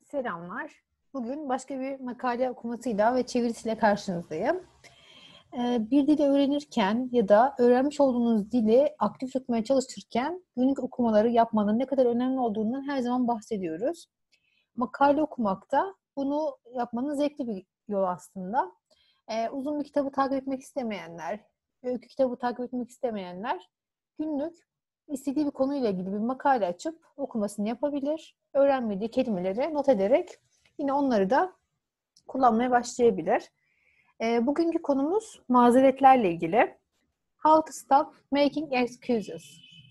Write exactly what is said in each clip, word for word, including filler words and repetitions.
Selamlar. Bugün başka bir makale okumasıyla ve çevirisiyle karşınızdayım. Ee, bir dili öğrenirken ya da öğrenmiş olduğunuz dili aktif tutmaya çalışırken günlük okumaları yapmanın ne kadar önemli olduğundan her zaman bahsediyoruz. Makale okumakta bunu yapmanın zevkli bir yol aslında. Ee, uzun bir kitabı takip etmek istemeyenler, öykü kitabı takip etmek istemeyenler günlük istediği bir konuyla ilgili bir makale açıp okumasını yapabilir. Öğrenmediği kelimeleri not ederek yine onları da kullanmaya başlayabilir. E, bugünkü konumuz mazeretlerle ilgili. How to stop making excuses.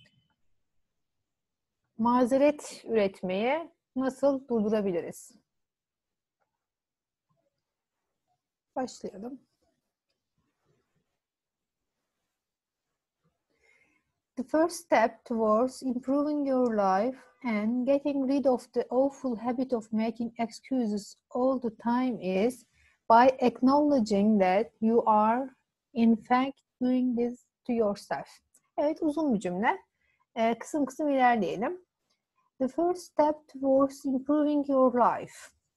Mazeret üretmeyi nasıl durdurabiliriz? Başlayalım. The first step towards improving your life and getting rid of the awful habit of making excuses all the time is by acknowledging that you are in fact doing this to yourself. Evet, uzun bir cümle. Ee, kısım kısım ilerleyelim. The first step towards improving your life.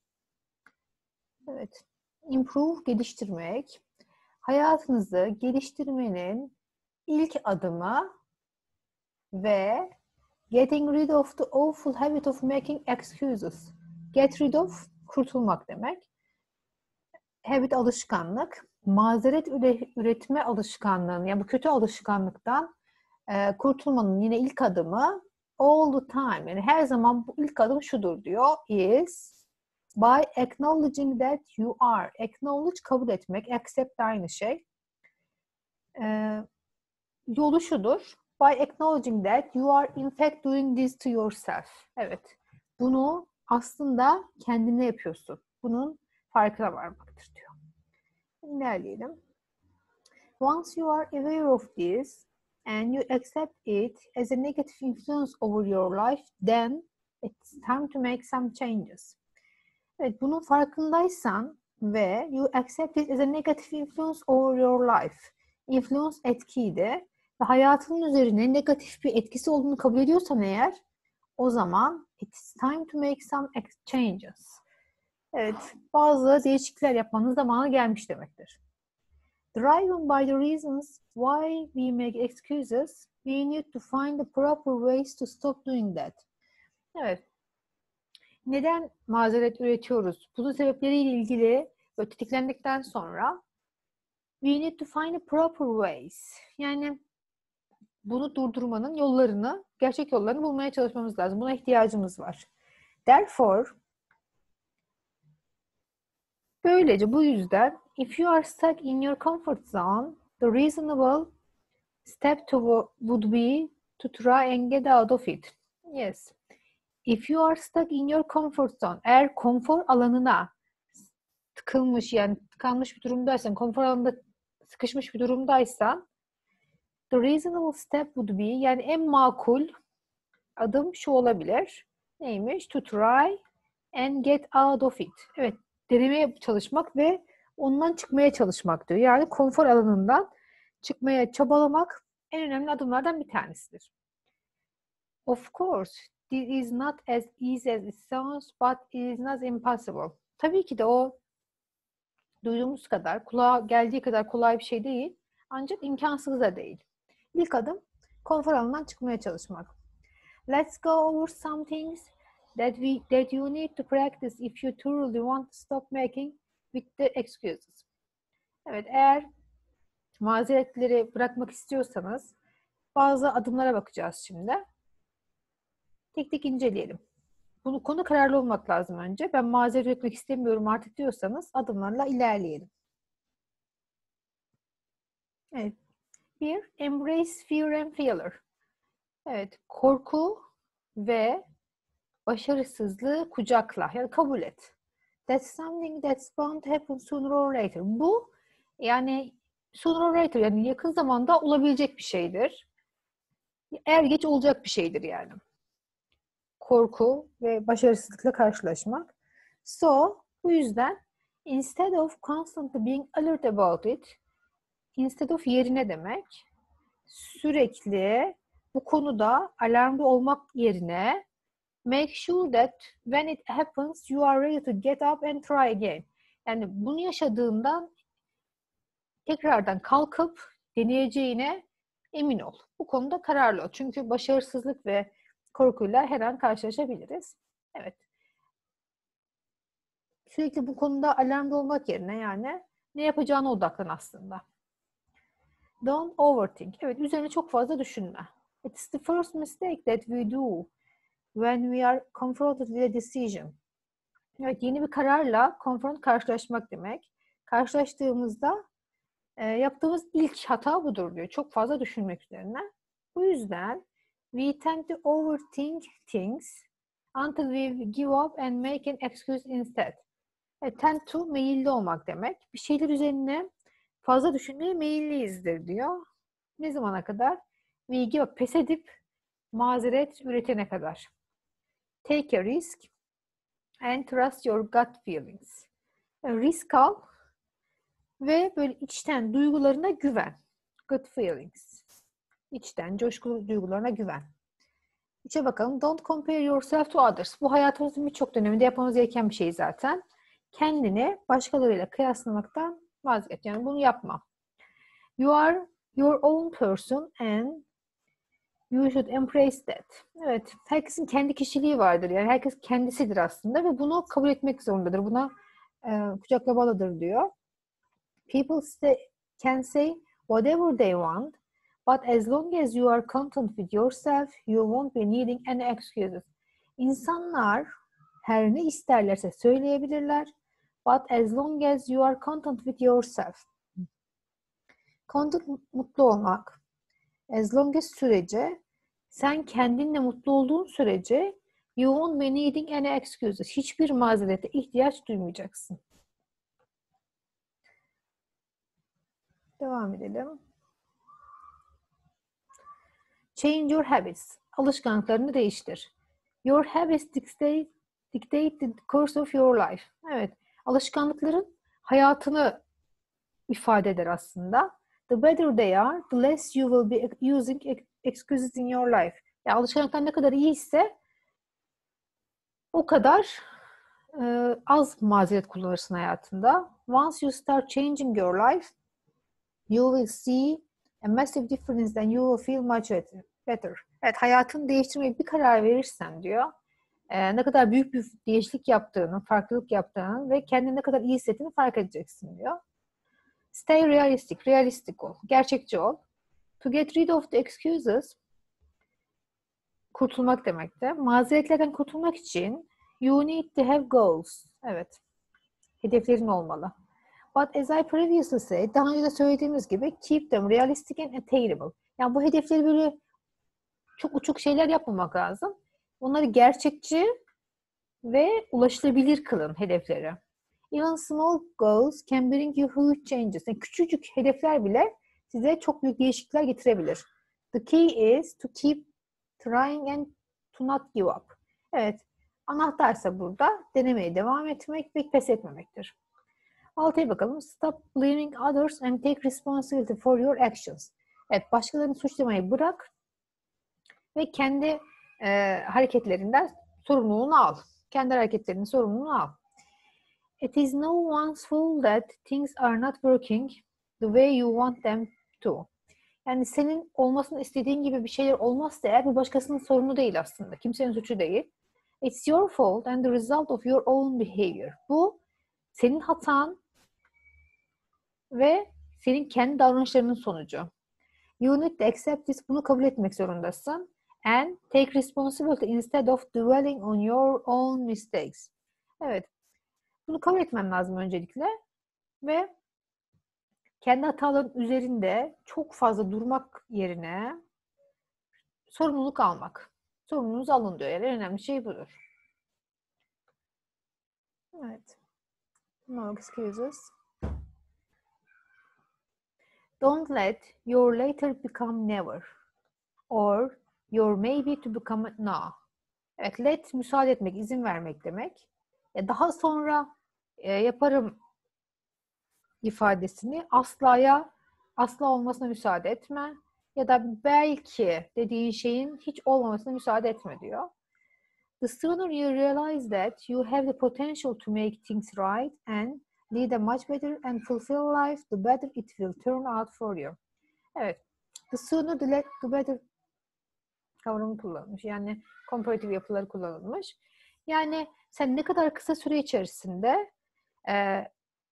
Evet, improve, geliştirmek. Hayatınızı geliştirmenin ilk adımı ve getting rid of the awful habit of making excuses. Get rid of, kurtulmak demek. Habit, alışkanlık. Mazeret üretme alışkanlığının, yani bu kötü alışkanlıktan e, kurtulmanın yine ilk adımı all the time. Yani her zaman bu ilk adım şudur diyor. Is by acknowledging that you are. Acknowledge, kabul etmek. Accept de aynı şey. E, yolu şudur. By acknowledging that you are in fact doing this to yourself. Evet. Bunu aslında kendine yapıyorsun. Bunun farkına varmaktır diyor. İlerleyelim. Once you are aware of this and you accept it as a negative influence over your life, then it's time to make some changes. Evet, bunun farkındaysan ve you accept it as a negative influence over your life. Influence etkiydi. Ve hayatının üzerine negatif bir etkisi olduğunu kabul ediyorsan eğer, o zaman it's time to make some changes. Evet, bazı değişiklikler yapmanın zamanı gelmiş demektir. Driven by the reasons why we make excuses, we need to find the proper ways to stop doing that. Evet. Neden mazeret üretiyoruz? Bunun sebepleriyle ilgili böyle tetiklendikten sonra we need to find the proper ways. Yani bunu durdurmanın yollarını, gerçek yollarını bulmaya çalışmamız lazım. Buna ihtiyacımız var. Therefore, böylece bu yüzden if you are stuck in your comfort zone, the reasonable step to would be to try and get out of it. Yes. If you are stuck in your comfort zone, eğer konfor alanına tıkılmış, yani tıkanmış bir durumdaysan, konfor alanında sıkışmış bir durumdaysan, the reasonable step would be, yani en makul adım şu olabilir. Neymiş? To try and get out of it. Evet, denemeye çalışmak ve ondan çıkmaya çalışmak diyor. Yani konfor alanından çıkmaya çabalamak en önemli adımlardan bir tanesidir. Of course, this is not as easy as it sounds, but it is not impossible. Tabii ki de o duyduğumuz kadar, kulağa geldiği kadar kolay bir şey değil. Ancak imkansız da değil. İlk adım konfor alanından çıkmaya çalışmak. Let's go over some things that we that you need to practice if you truly want to stop making with the excuses. Evet, eğer mazeretleri bırakmak istiyorsanız bazı adımlara bakacağız şimdi. Tek tek inceleyelim. Bunu konu kararlı olmak lazım önce. Ben mazeret üretmek istemiyorum artık diyorsanız adımlarla ilerleyelim. Evet. Bir, embrace fear and failure. Evet, korku ve başarısızlığı kucakla, yani kabul et. That's something that's bound to happen sooner or later. Bu yani sooner or later, yani yakın zamanda olabilecek bir şeydir. Er geç olacak bir şeydir yani. Korku ve başarısızlıkla karşılaşmak. So, bu yüzden instead of constantly being alert about it, instead of yerine demek, sürekli bu konuda alarmda olmak yerine Make sure that when it happens you are ready to get up and try again. Yani bunu yaşadığından tekrardan kalkıp deneyeceğine emin ol. Bu konuda kararlı ol. Çünkü başarısızlık ve korkuyla her an karşılaşabiliriz. Evet. Sürekli bu konuda alarmda olmak yerine yani ne yapacağına odaklan aslında. Don't overthink. Evet, üzerine çok fazla düşünme. It's the first mistake that we do when we are confronted with a decision. Evet, yeni bir kararla confront karşılaşmak demek. Karşılaştığımızda e, yaptığımız ilk hata budur diyor. Çok fazla düşünmek üzerine. Bu yüzden we tend to overthink things until we give up and make an excuse instead. E, tend to meyilli olmak demek. Bir şeyler üzerine fazla düşünmeye meyilliyizdir diyor. Ne zamana kadar? We give up, pes edip mazeret üretene kadar. Take a risk and trust your gut feelings. Yani risk al ve böyle içten duygularına güven. Gut feelings. İçten, coşkulu duygularına güven. İçe bakalım. Don't compare yourself to others. Bu hayatımızın birçok döneminde yapmamız gereken bir şey zaten. Kendini başkalarıyla kıyaslamaktan vazgeç. Yani bunu yapma. You are your own person and you should embrace that. Evet, herkesin kendi kişiliği vardır. Yani herkes kendisidir aslında ve bunu kabul etmek zorundadır. Buna e, kucaklamalıdır diyor. People say, can say whatever they want, but as long as you are content with yourself, you won't be needing any excuses. İnsanlar her ne isterlerse söyleyebilirler, but as long as you are content with yourself. Content, mutlu olmak. As long as sürece, sen kendinle mutlu olduğun sürece you won't be needing any excuses. Hiçbir mazerete ihtiyaç duymayacaksın. Devam edelim. Change your habits. Alışkanlıklarını değiştir. Your habits dictate, dictate the course of your life. Evet, alışkanlıkların hayatını ifade eder aslında. The better they are, the less you will be using excuses in your life. Yani alışkanlıklar ne kadar iyiyse o kadar e, az mazeret kullanırsın hayatında. Once you start changing your life, you will see a massive difference and you will feel much better. Evet, hayatını değiştirmeye bir karar verirsen diyor, e, ne kadar büyük bir değişiklik yaptığını, farklılık yaptığını ve kendini ne kadar iyi hissettiğini fark edeceksin diyor. Stay realistic, realistik ol, gerçekçi ol. To get rid of the excuses, kurtulmak demekti. Mazeretlerden kurtulmak için you need to have goals. Evet, hedeflerin olmalı. But as I previously said, daha önce de söylediğimiz gibi keep them realistic and attainable. Yani bu hedefleri böyle çok uçuk şeyler yapmamak lazım. Onları gerçekçi ve ulaşılabilir kılın hedefleri. Even small goals can bring you huge changes. Yani küçücük hedefler bile size çok büyük değişiklikler getirebilir. The key is to keep trying and to not give up. Evet, anahtarsa burada denemeye devam etmek ve pes etmemektir. Altıya bakalım. Stop blaming others and take responsibility for your actions. Evet, başkalarını suçlamayı bırak ve kendi e, hareketlerinden sorumluluğunu al. Kendi hareketlerinin sorumluluğunu al. It is no one's fault that things are not working the way you want them to. Yani senin olmasını istediğin gibi bir şeyler olmazsa eğer bu başkasının sorunu değil aslında. Kimsenin suçu değil. It's your fault and the result of your own behavior. Bu senin hatan ve senin kendi davranışlarının sonucu. You need to accept this. Bunu kabul etmek zorundasın. And take responsibility instead of dwelling on your own mistakes. Evet. Bunu kabul etmen lazım öncelikle. Ve kendi hataların üzerinde çok fazla durmak yerine sorumluluk almak. Sorumluluğunuzu alın diyor. Yani en önemli şey budur. Evet. No excuses. Don't let your later become never. Or your maybe to become now. Evet, let müsaade etmek, izin vermek demek. E, daha sonra e, yaparım ifadesini aslaya, asla olmasına müsaade etme. Ya da belki dediğin şeyin hiç olmamasına müsaade etme diyor. The sooner you realize that you have the potential to make things right and lead a much better and fulfilled life, the better it will turn out for you. Evet. The sooner the, le- the better kavramı kullanılmış. Yani komparatif yapıları kullanılmış. Yani sen ne kadar kısa süre içerisinde e,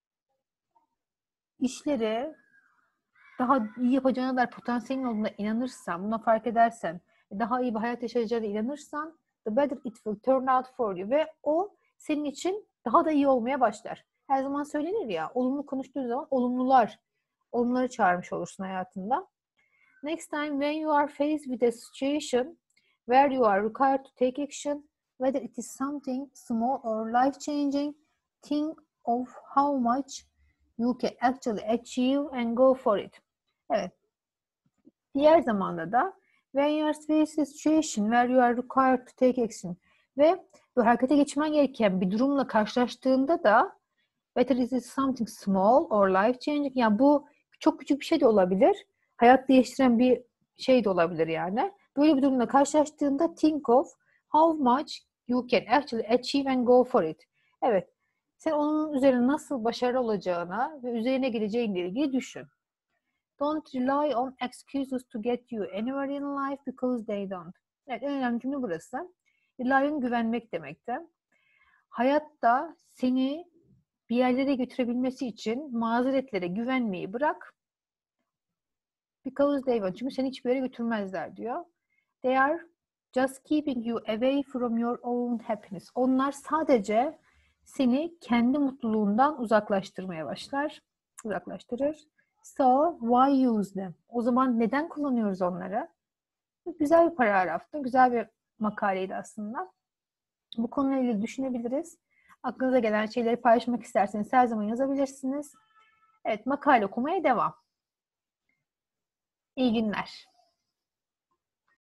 işleri daha iyi yapacağına dair potansiyelin olduğuna inanırsan, buna fark edersen, daha iyi bir hayat yaşayacağına inanırsan, the better it will turn out for you. Ve o senin için daha da iyi olmaya başlar. Her zaman söylenir ya, olumlu konuştuğun zaman olumlular, olumluları çağırmış olursun hayatında. Next time when you are faced with a situation where you are required to take action, whether it is something small or life-changing, think of how much you can actually achieve and go for it. Evet. Diğer zamanda da when you are faced with a situation where you are required to take action ve bu harekete geçmen gereken bir durumla karşılaştığında da whether it is something small or life-changing, yani bu çok küçük bir şey de olabilir, hayat değiştiren bir şey de olabilir yani. Böyle bir durumla karşılaştığında think of how much you can actually achieve and go for it. Evet. Sen onun üzerine nasıl başarılı olacağına ve üzerine gideceğinle ilgili düşün. Don't rely on excuses to get you anywhere in life because they don't. Evet, en önemli cümle burası. Rely on güvenmek demekti. Hayatta seni bir yerlere götürebilmesi için mazeretlere güvenmeyi bırak. Because they won't. Çünkü seni hiçbir yere götürmezler diyor. They are just keeping you away from your own happiness. Onlar sadece seni kendi mutluluğundan uzaklaştırmaya başlar. Uzaklaştırır. So why use them? O zaman neden kullanıyoruz onları? Güzel bir paragraftı. Güzel bir makaleydi aslında. Bu konuyla ilgili düşünebiliriz. Aklınıza gelen şeyleri paylaşmak isterseniz her zaman yazabilirsiniz. Evet, makale okumaya devam. İyi günler.